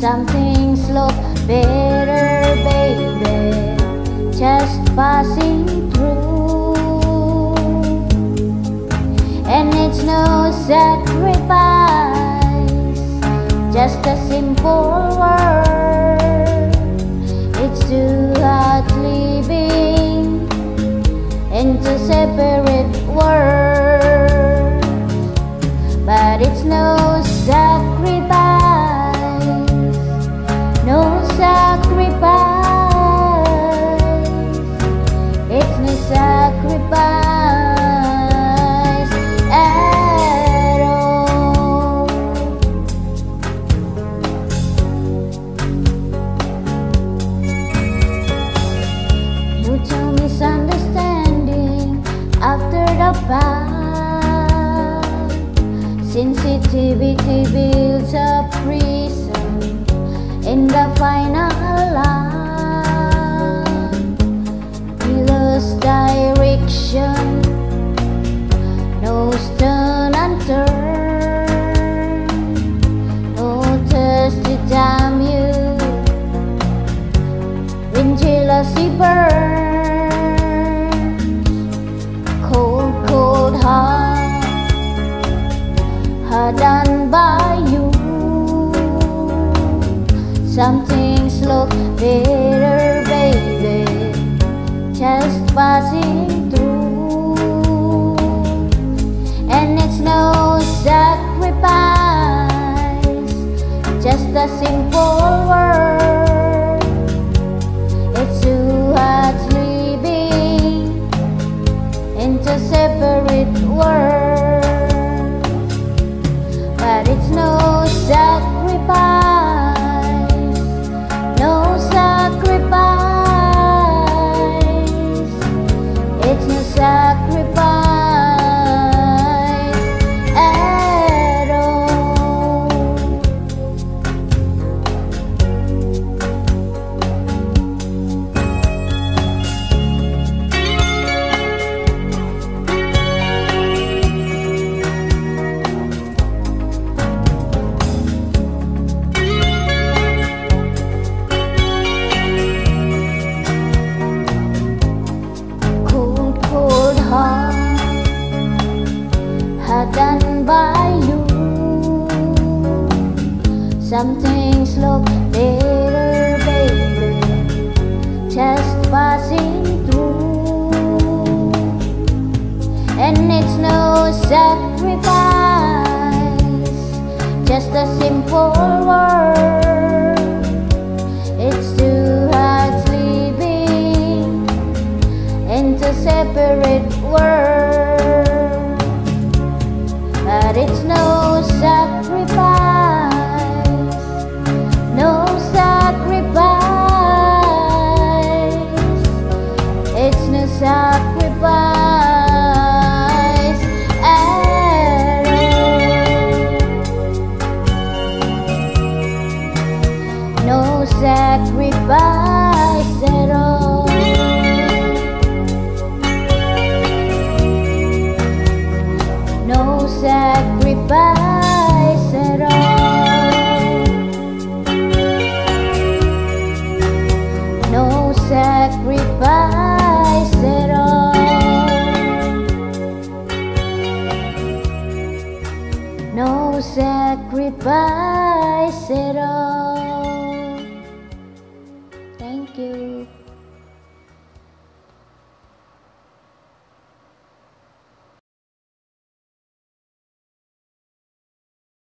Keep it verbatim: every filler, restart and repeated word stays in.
Some things look better, baby, just passing through. And it's no sacrifice, just a simple word. It's too hard living into separate worlds, but it's no sacrifice, no sacrifice. It's no sacrifice at all. Mutual misunderstanding after the past. Sensitivity builds a prison in the final line. We lost direction, no turn and turn, no thirst to damn you when jealousy burns. Cold, cold heart, hard done by you. Some things look better, baby, just passing through. And it's no sacrifice, just a simple word. It's too hard living into separate worlds, but it's no sacrifice, no sacrifice. It's no sacrifice at all. Hard done by you. Some things look better, baby, just passing through. And it's no sacrifice, just a simple word. It's too hard living into separate worlds, but it's no sacrifice, no sacrifice. It's no sacrifice at all. No sacrifice at all. No sacrifice at all. No sacrifice at all. No sacrifice at all. Thank you.